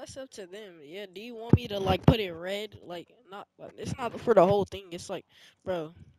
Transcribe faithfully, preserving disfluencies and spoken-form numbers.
that's up to them. Yeah. Do you want me to like put it red? Like not. Like, it's not for the whole thing. It's like, bro.